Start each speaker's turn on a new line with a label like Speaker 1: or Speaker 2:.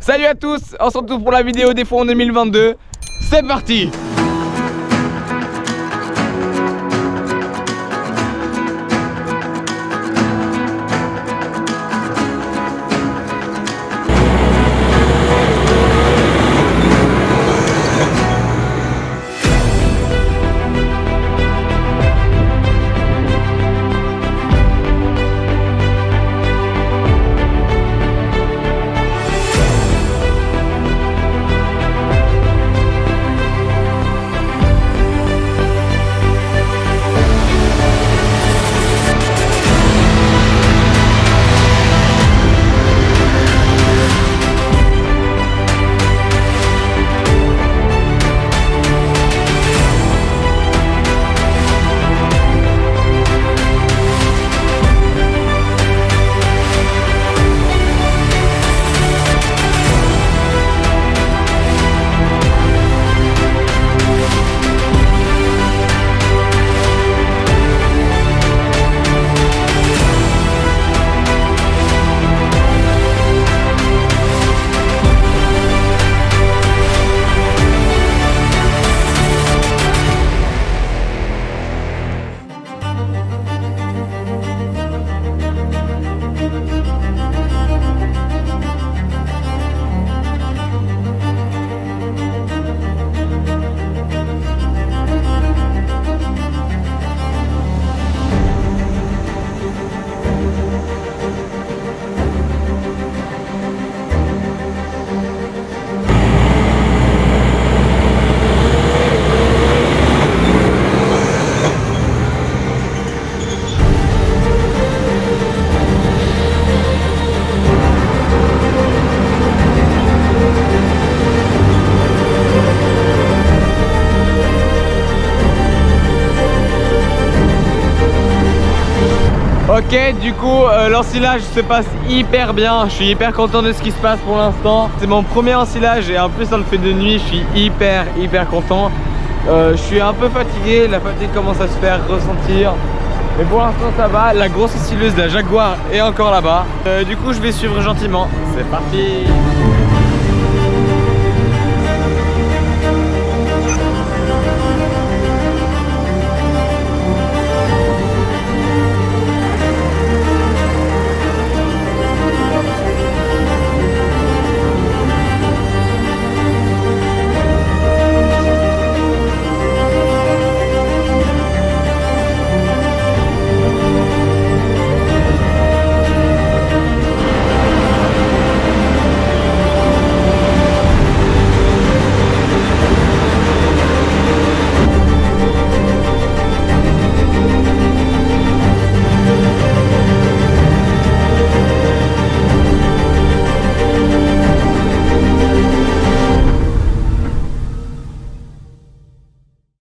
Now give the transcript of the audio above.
Speaker 1: Salut à tous, on se retrouve pour la vidéo des fonds en 2022. C'est parti! Ok, du coup l'ensilage se passe hyper bien, je suis hyper content de ce qui se passe pour l'instant. C'est mon premier ensilage et en plus on le fait de nuit, je suis hyper content. Je suis un peu fatigué, la fatigue commence à se faire ressentir. Mais pour l'instant ça va, la grosse ensileuse, la Jaguar est encore là-bas. Du coup je vais suivre gentiment, c'est parti.